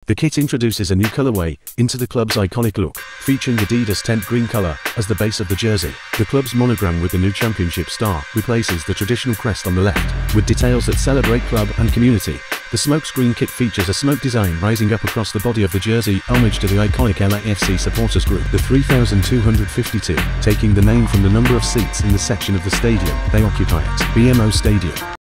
The kit introduces a new colorway into the club's iconic look, featuring Adidas tent green color as the base of the jersey. The club's monogram with the new championship star replaces the traditional crest on the left, with details that celebrate club and community. The smokescreen kit features a smoke design rising up across the body of the jersey, homage to the iconic LAFC supporters group. The 3,252, taking the name from the number of seats in the section of the stadium they occupy at BMO Stadium.